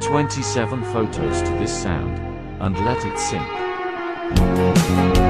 27 photos to this sound, and let it sync.